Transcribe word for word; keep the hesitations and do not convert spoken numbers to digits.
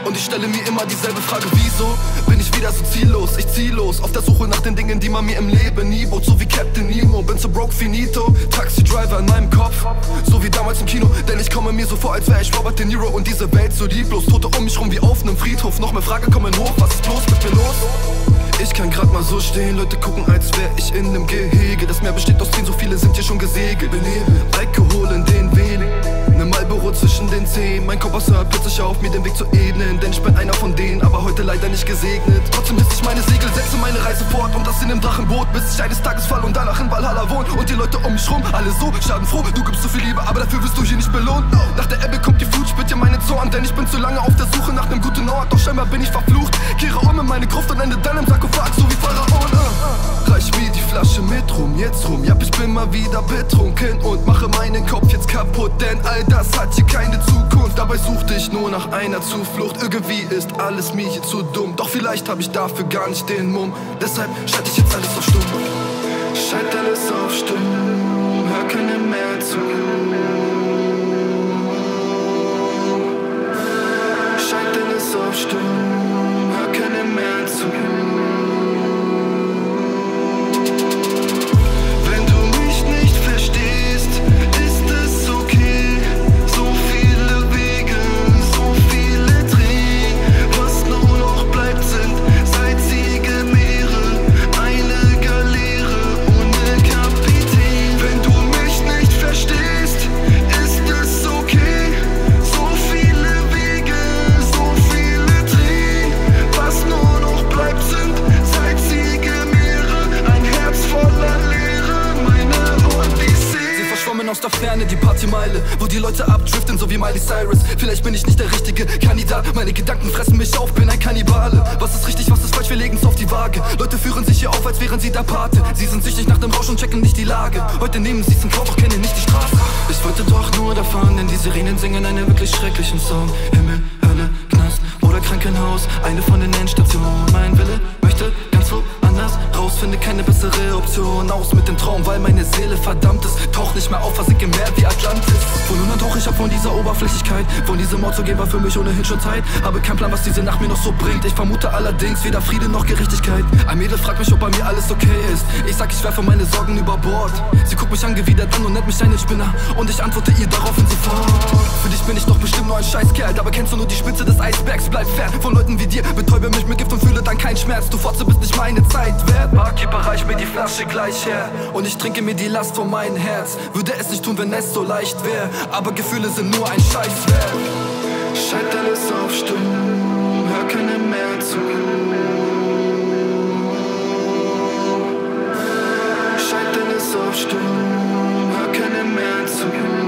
Und ich stelle mir immer dieselbe Frage, wieso bin ich wieder so ziellos? Ich zieh los, auf der Suche nach den Dingen, die man mir im Leben nie bot. So wie Captain Nemo, bin so broke finito. Taxi-Driver in meinem Kopf, so wie damals im Kino. Denn ich komme mir so vor, als wäre ich Robert De Niro. Und diese Welt so lieblos, Tote um mich rum wie auf nem Friedhof. Noch mehr Fragen kommen hoch, was ist bloß mit mir los? Ich kann grad mal so stehen, Leute gucken, als wär ich in nem Gehege. Das Meer besteht aus Tränen, so viele sind hier schon gesegelt. Alkohol in den Venen, ne Marlboro zwischen den Zehen. Mein Kompass hört plötzlich auf, mir den Weg zu ebnen. Denn ich bin einer von denen, aber heute leider nicht gesegnet. Trotzdem hisse ich meine Segel, setze meine Reise fort. Und das in nem Drachenboot, bis ich eines Tages fall und danach in Valhalla wohn. Und die Leute um mich rum, alle so schadenfroh. Du gibst so viel Liebe, aber dafür wirst du hier nicht belohnt. Nach der Ebbe kommt die Flut, spürt ihr meine Zorn. Denn ich bin zu lange auf der Suche nach nem guten Ort. Doch scheinbar bin ich verflucht, kehre um in meine Gruft und ende dann im Sarkophag, so wie Pharaon. Reich mir die Flasche mit rum, jetzt rum. Ja, ich bin mal wieder betrunken und mache meinen Kopf jetzt kaputt. Denn all das hat hier keine Zukunft. Dabei suchte ich nur nach einer Zuflucht. Irgendwie ist alles mir hier zu dumm. Doch vielleicht habe ich dafür gar nicht den Mumm. Deshalb schalte ich jetzt alles auf stumm. Schalt alles auf stumm, hör keinem mehr zu. Schalt alles auf stumm, hör keinem mehr zu. Aus der Ferne die Partymeile, wo die Leute abdriften, so wie Miley Cyrus. Vielleicht bin ich nicht der richtige Kandidat, meine Gedanken fressen mich auf, bin ein Kannibale. Was ist richtig, was ist falsch, wir legen's auf die Waage. Leute führen sich hier auf, als wären sie der Pate. Sie sind süchtig nach dem Rausch und checken nicht die Lage. Heute nehmen sie's in Kauf, doch kennen nicht die Straße. Ich wollte doch nur davon, denn die Sirenen singen einen wirklich schrecklichen Song. Himmel, Hölle, Knast oder Krankenhaus, eine von den Endstationen. Mein Wille möchte ganz woanders raus, finde keine bessere Option. Aus mit dem Traum, weil meine Seele verdammt ist. Tauch nicht mehr auf, versinke im Meer wie Atlantis. Von nun an tauch ich ab von dieser Oberflächlichkeit. Von diesem Mord zu gehen war für mich ohnehin schon Zeit. Habe keinen Plan, was diese Nacht mir noch so bringt. Ich vermute allerdings weder Friede noch Gerechtigkeit. Ein Mädel fragt mich, ob bei mir alles okay ist. Ich sag, ich werfe meine Sorgen über Bord. Sie guckt mich angewidert an und nennt mich einen Spinner. Und ich antworte ihr daraufhin sofort. Für dich bin ich doch bestimmt nur ein Scheißkerl. Dabei kennst du nur die Spitze des Eisbergs. Bleib fern von Leuten wie dir. Betäube mich mit Gift und fühle dann keinen Schmerz. Du Fotze bist nicht meine Zeit wert. Barkeeper, reich mir die Flasche gleich her. Und ich trinke mir die Last von meinem Herz. Würde es nicht tun, wenn es so leicht wäre. Aber Gefühle sind nur ein Scheiß wert. Schalt alles auf stumm, hör keinem mehr zu. Schalt alles auf stumm, hör keinem mehr zu.